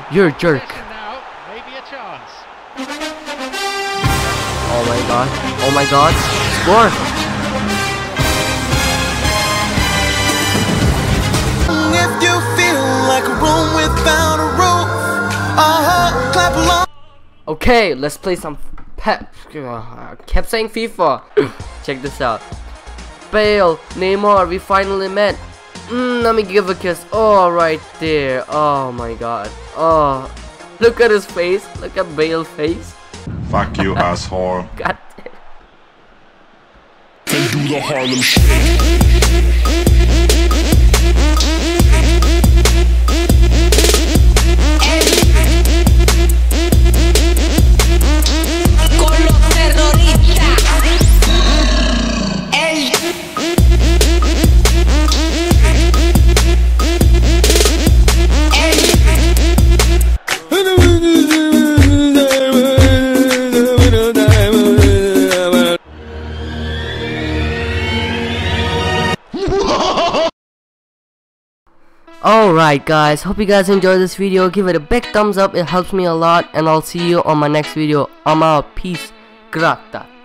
You're a jerk. Oh my god. Oh my god. Score. If you feel like a room without a roof, clap along. Okay, let's play some pep. I kept saying FIFA. Check this out. Bale, Neymar, we finally met. Let me give a kiss. Oh, right there. Oh my god. Oh, look at his face. Look at Bale's face. Fuck you, asshole. God damn. And do the Harlem shake. Con los terroristas. Ey. Alright guys, hope you guys enjoyed this video. Give it a big thumbs up, it helps me a lot, and I'll see you on my next video. I'm out. Peace. Grata.